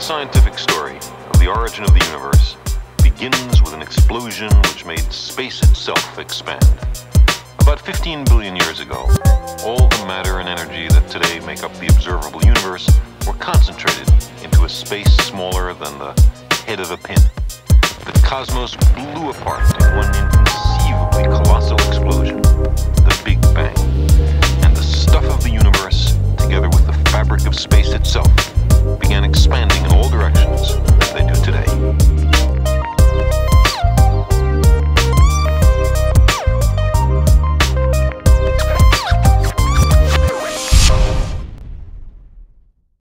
scientific story of the origin of the universe begins with an explosion which made space itself expand. About 15 billion years ago, all the matter and energy that today make up the observable universe were concentrated into a space smaller than the head of a pin. The cosmos blew apart in one inconceivably colossal explosion, the Big Bang. And the stuff of the universe, together with the fabric of space itself, began expanding in all directions as they do today.